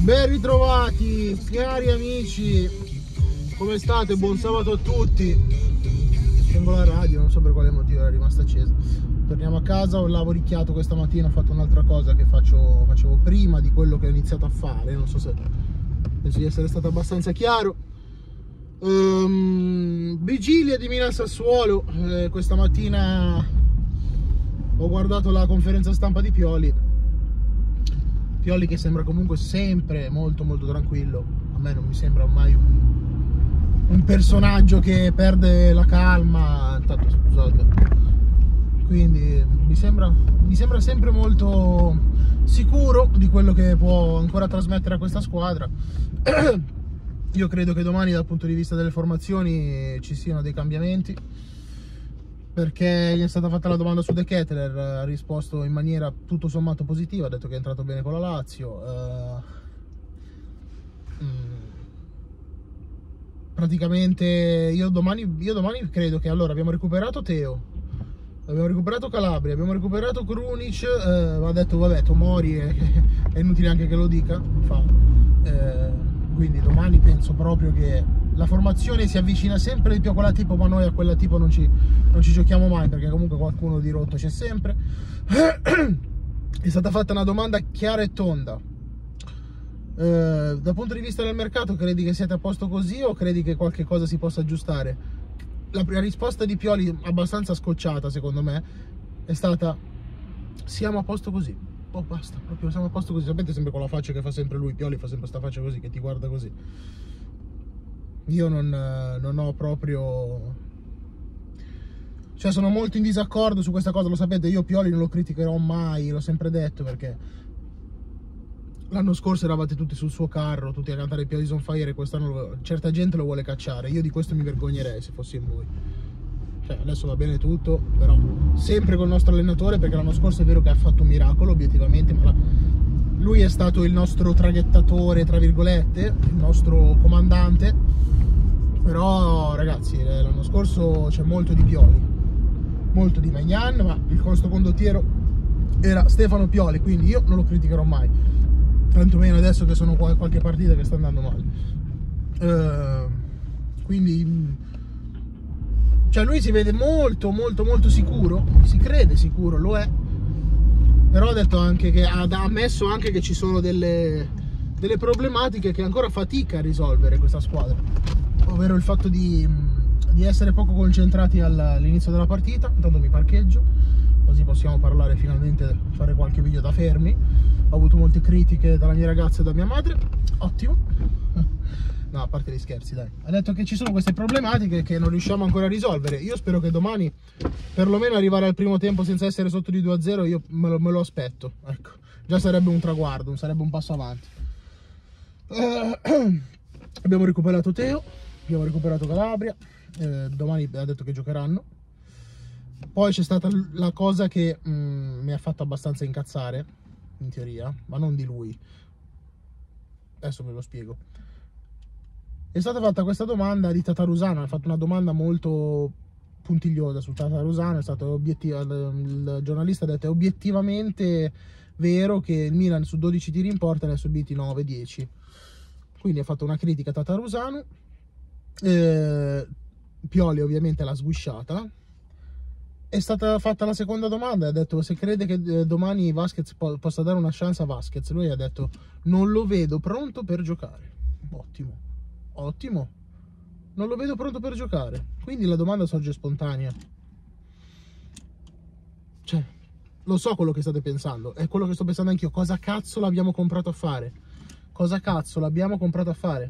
Ben ritrovati cari amici, come state? Buon sabato a tutti. Spengo la radio, non so per quale motivo era rimasta accesa. Torniamo a casa, ho lavoricchiato questa mattina, ho fatto un'altra cosa che facevo prima di quello che ho iniziato a fare. Non so se, penso di essere stato abbastanza chiaro. Vigilia di Milan Sassuolo. Questa mattina ho guardato la conferenza stampa di Pioli che sembra comunque sempre molto tranquillo. A me non mi sembra mai un personaggio che perde la calma, tanto scusate. Quindi mi sembra sempre molto sicuro di quello che può ancora trasmettere a questa squadra. Io credo che domani dal punto di vista delle formazioni ci siano dei cambiamenti, perché gli è stata fatta la domanda su De Ketelaere, ha risposto in maniera tutto sommato positiva, ha detto che è entrato bene con la Lazio. Praticamente io domani credo che, allora, abbiamo recuperato Teo, abbiamo recuperato Calabria, abbiamo recuperato Krunic, ha detto vabbè Tomori è inutile anche che lo dica, quindi domani penso proprio che la formazione si avvicina sempre di più a quella tipo, ma noi a quella tipo non ci giochiamo mai, perché comunque qualcuno di rotto c'è sempre. È stata fatta una domanda chiara e tonda. Dal punto di vista del mercato, credi che siete a posto così o credi che qualche cosa si possa aggiustare? La risposta di Pioli, abbastanza scocciata secondo me, è stata: siamo a posto così. Oh, basta, proprio siamo a posto così. Sapete, sempre con la faccia che fa sempre lui, Pioli fa sempre sta faccia così, che ti guarda così. Io non ho proprio... Cioè, sono molto in disaccordo su questa cosa, lo sapete, io Pioli non lo criticherò mai, l'ho sempre detto, perché l'anno scorso eravate tutti sul suo carro, tutti a cantare Pioli on fire, e quest'anno certa gente lo vuole cacciare. Io di questo mi vergognerei se fossi in voi. Cioè, adesso va bene tutto, però sempre col nostro allenatore, perché l'anno scorso è vero che ha fatto un miracolo, obiettivamente, ma lui è stato il nostro traghettatore, tra virgolette, il nostro comandante. Però ragazzi, l'anno scorso c'è molto di Pioli, molto di Maignan, ma il nostro condottiero era Stefano Pioli, quindi io non lo criticherò mai, tantomeno adesso che sono qualche partita che sta andando male. Quindi, cioè, lui si vede molto sicuro, si crede sicuro, lo è, però ha detto anche che ha ammesso anche che ci sono delle problematiche che ancora fatica a risolvere questa squadra, ovvero il fatto di essere poco concentrati all'inizio della partita. Intanto mi parcheggio, così possiamo parlare finalmente, fare qualche video da fermi. Ho avuto molte critiche dalla mia ragazza e da mia madre, ottimo. No, a parte gli scherzi, dai. Ha detto che ci sono queste problematiche che non riusciamo ancora a risolvere. Io spero che domani perlomeno arrivare al primo tempo senza essere sotto di 2-0, io me lo aspetto, ecco. Già sarebbe un traguardo, sarebbe un passo avanti. Abbiamo recuperato Teo, abbiamo recuperato Calabria, domani ha detto che giocheranno. Poi c'è stata la cosa che mi ha fatto abbastanza incazzare, in teoria, ma non di lui. Adesso ve lo spiego. È stata fatta questa domanda di Tatarusano, ha fatto una domanda molto puntigliosa su Tatarusano, è stato obiettivo, il giornalista ha detto: è obiettivamente vero che il Milan su 12 tiri in porta ne ha subiti 9-10. Quindi ha fatto una critica a Tatarusano. Pioli ovviamente l'ha sguisciata. È stata fatta la seconda domanda, ha detto se crede che domani Vasquez possa dare una chance a Vasquez. Lui ha detto: non lo vedo pronto per giocare. Ottimo, ottimo, non lo vedo pronto per giocare. Quindi la domanda sorge spontanea. Cioè, lo so quello che state pensando, è quello che sto pensando anch'io. Cosa cazzo l'abbiamo comprato a fare? Cosa cazzo l'abbiamo comprato a fare?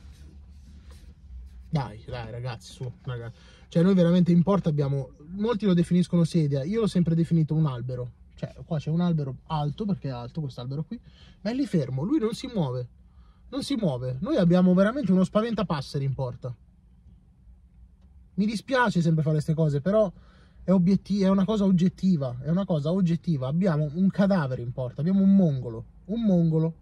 Dai ragazzi, su, ragazzi. Cioè, noi veramente in porta abbiamo, molti lo definiscono sedia, io l'ho sempre definito un albero. Cioè, qua c'è un albero alto, perché è alto quest'albero qui, ma è lì fermo, lui non si muove. Non si muove. Noi abbiamo veramente uno spaventapasseri in porta. Mi dispiace sempre fare queste cose, però è una cosa oggettiva. È una cosa oggettiva. Abbiamo un cadavere in porta, abbiamo un mongolo. Un mongolo.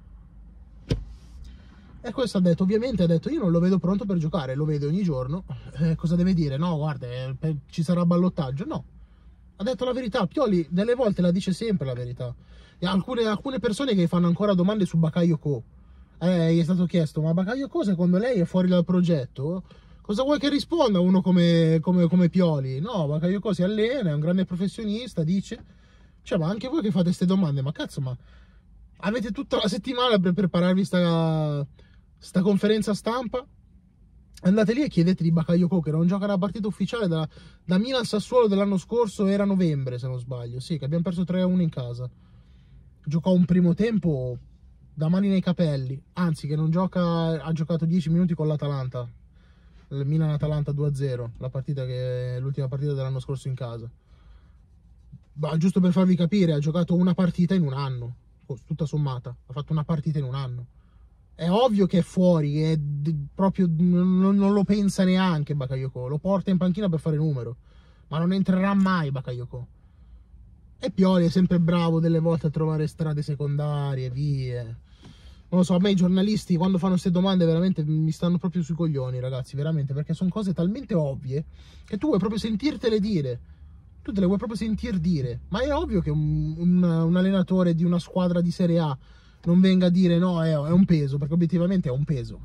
E questo ha detto, ovviamente ha detto: io non lo vedo pronto per giocare, lo vedo ogni giorno. Cosa deve dire? No, guarda, ci sarà ballottaggio. No, ha detto la verità. Pioli delle volte la dice sempre la verità. E alcune persone che fanno ancora domande su Bakayoko. gli è stato chiesto: ma Bakayoko secondo lei è fuori dal progetto? Cosa vuoi che risponda uno come Pioli? No, Bakayoko si allena, è un grande professionista, dice. Cioè, ma anche voi che fate queste domande, ma cazzo, ma avete tutta la settimana per prepararvi sta conferenza stampa? Andate lì e chiedete di Bakayoko, che non gioca una partita ufficiale da Milan-Sassuolo dell'anno scorso, era novembre se non sbaglio, sì, che abbiamo perso 3-1 in casa. Giocò un primo tempo da mani nei capelli, anzi che non gioca, ha giocato 10 minuti con l'Atalanta, il Milan-Atalanta 2-0, l'ultima partita dell'anno scorso in casa. Ma giusto per farvi capire, ha giocato una partita in un anno, tutta sommata, ha fatto una partita in un anno. È ovvio che è fuori, è proprio non lo pensa neanche Bakayoko, lo porta in panchina per fare numero, ma non entrerà mai Bakayoko. E Pioli è sempre bravo delle volte a trovare strade secondarie, vie. Non lo so, a me i giornalisti quando fanno queste domande veramente mi stanno proprio sui coglioni, ragazzi, veramente, perché sono cose talmente ovvie che tu vuoi proprio sentirtele dire. Tu te le vuoi proprio sentir dire. Ma è ovvio che un allenatore di una squadra di Serie A non venga a dire no, è un peso, perché obiettivamente è un peso,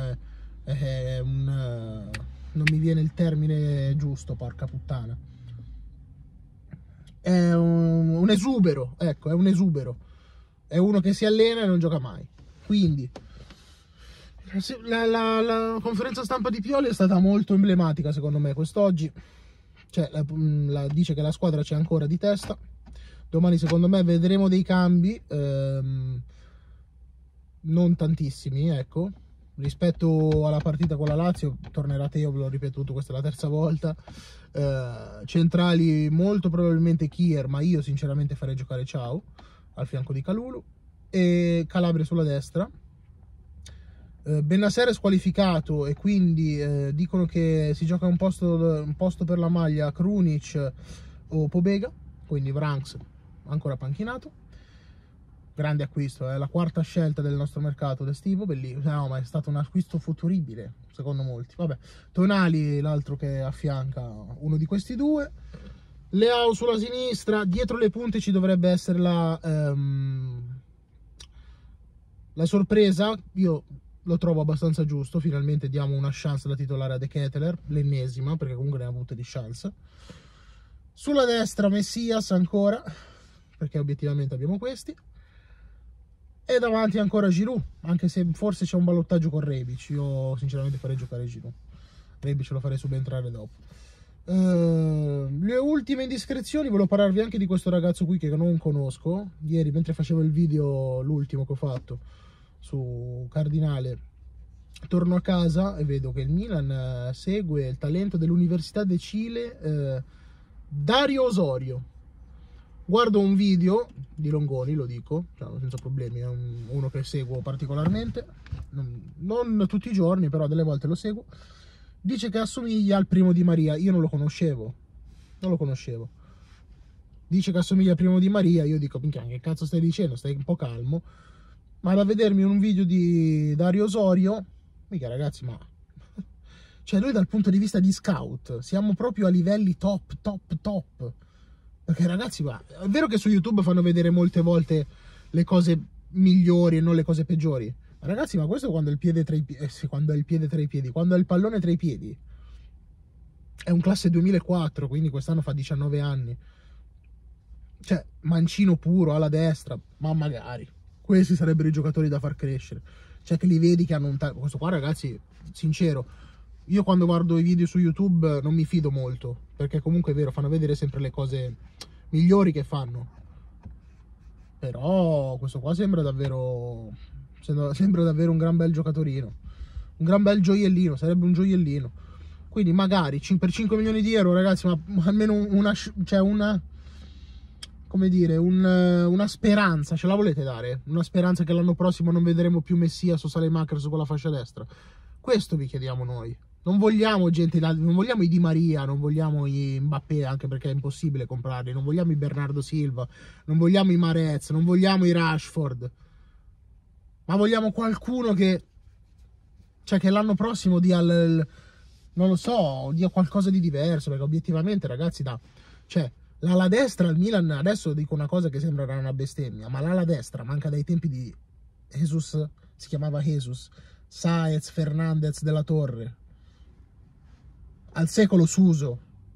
non mi viene il termine giusto, porca puttana, è un esubero, ecco, è un esubero, è uno che si allena e non gioca mai. Quindi la conferenza stampa di Pioli è stata molto emblematica secondo me quest'oggi, cioè dice che la squadra c'è ancora di testa. Domani secondo me vedremo dei cambi, non tantissimi, ecco, rispetto alla partita con la Lazio. Tornerà Teo, ve l'ho ripetuto, questa è la terza volta. Centrali molto probabilmente Kier, ma io sinceramente farei giocare Ciao al fianco di Kalulu, e Calabria sulla destra. Bennacer è squalificato e quindi dicono che si gioca un posto per la maglia Krunic o Pobega, quindi Vranks ancora panchinato. Grande acquisto, è la quarta scelta del nostro mercato estivo, bellissimo. No, ma è stato un acquisto futuribile secondo molti. Vabbè, Tonali l'altro che affianca uno di questi due. Leao sulla sinistra, dietro le punte ci dovrebbe essere la sorpresa. Io lo trovo abbastanza giusto, finalmente diamo una chance da titolare a De Ketelaere, l'ennesima, perché comunque ne ha avute di chance. Sulla destra Messias ancora, perché obiettivamente abbiamo questi. E davanti ancora Giroud, anche se forse c'è un ballottaggio con Rebic. Io sinceramente farei giocare Giroud, Rebic lo farei subentrare dopo. Le ultime indiscrezioni, volevo parlarvi anche di questo ragazzo qui che non conosco. Ieri mentre facevo il video, l'ultimo che ho fatto su Cardinale, torno a casa e vedo che il Milan segue il talento dell'Università de Chile, Dario Osorio. Guardo un video di Longoni, lo dico, cioè, senza problemi, è uno che seguo particolarmente, non tutti i giorni, però delle volte lo seguo. Dice che assomiglia al Primo Di Maria, io non lo conoscevo. Dice che assomiglia al Primo Di Maria, io dico, minchia, che cazzo stai dicendo, stai un po' calmo. Ma da vedermi un video di Dario Osorio, mica ragazzi, ma cioè noi dal punto di vista di scout siamo proprio a livelli top. Perché ragazzi, ma è vero che su YouTube fanno vedere molte volte le cose migliori e non le cose peggiori. Ma ragazzi, ma questo quando è il piede tra i piedi, quando è il pallone tra i piedi. È un classe 2004, quindi quest'anno fa 19 anni. Cioè, mancino puro alla destra, ma magari. Questi sarebbero i giocatori da far crescere. Cioè che li vedi che hanno un talento. Questo qua ragazzi, sincero, io quando guardo i video su YouTube non mi fido molto, perché comunque è vero, fanno vedere sempre le cose migliori che fanno. Però questo qua sembra davvero un gran bel giocatorino, un gran bel gioiellino, sarebbe un gioiellino. Quindi magari per 5 milioni di euro ragazzi, ma almeno una come dire, una speranza, ce la volete dare? Una speranza che l'anno prossimo non vedremo più Messias o Saelemaekers con la fascia destra? Questo vi chiediamo noi. Non vogliamo gente, non vogliamo i Di Maria, non vogliamo i Mbappé, anche perché è impossibile comprarli, non vogliamo i Bernardo Silva, non vogliamo i Mahrez, non vogliamo i Rashford, ma vogliamo qualcuno che, cioè, che l'anno prossimo dia non lo so, dia qualcosa di diverso, perché obiettivamente ragazzi, cioè, l'ala destra al Milan, adesso dico una cosa che sembrerà una bestemmia, ma l'ala destra manca dai tempi di Jesus si chiamava Jesus, Saez, Fernandez, Della Torre, al secolo Suso,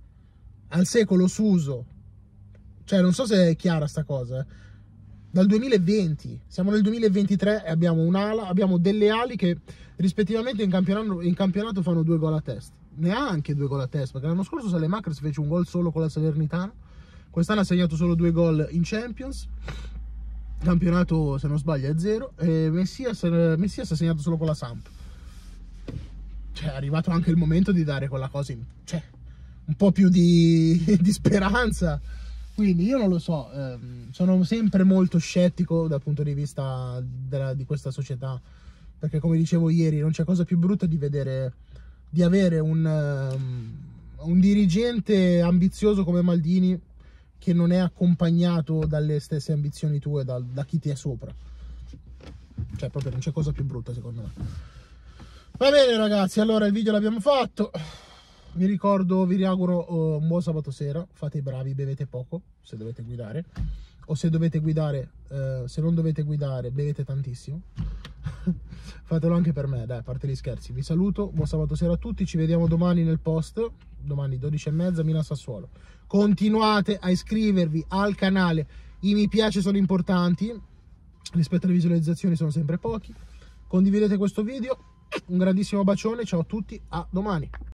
cioè non so se è chiara sta cosa, dal 2020, siamo nel 2023 e abbiamo un'ala, abbiamo delle ali che rispettivamente in campionato fanno 2 gol a testa, neanche 2 gol a testa, perché l'anno scorso Saelemaekers fece un gol solo con la Salernitana, quest'anno ha segnato solo 2 gol in Champions, campionato se non sbaglio è 0, e Messias ha segnato solo con la Samp. Cioè è arrivato anche il momento di dare quella cosa cioè un po' più di speranza. Quindi io non lo so, sono sempre molto scettico dal punto di vista di questa società, perché come dicevo ieri non c'è cosa più brutta di avere un dirigente ambizioso come Maldini che non è accompagnato dalle stesse ambizioni tue, da chi ti è sopra. Cioè proprio non c'è cosa più brutta secondo me. Va bene ragazzi, allora il video l'abbiamo fatto. Vi auguro un buon sabato sera. Fate i bravi, bevete poco se dovete guidare, o se dovete guidare, se non dovete guidare bevete tantissimo. Fatelo anche per me, dai, a parte gli scherzi. Vi saluto, buon sabato sera a tutti, ci vediamo domani nel post, domani 12:30 Milan-Sassuolo. Continuate a iscrivervi al canale, i mi piace sono importanti rispetto alle visualizzazioni, sono sempre pochi. Condividete questo video, un grandissimo bacione, ciao a tutti, a domani.